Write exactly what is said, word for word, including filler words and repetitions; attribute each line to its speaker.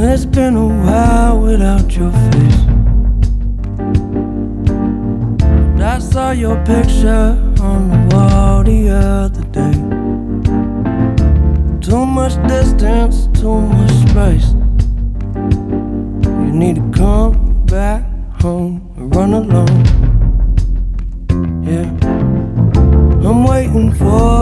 Speaker 1: It's been a while without your face, but I saw your picture on the wall the other day. Too much distance, too much space. You need to come back home and run alone. Yeah, I'm waiting for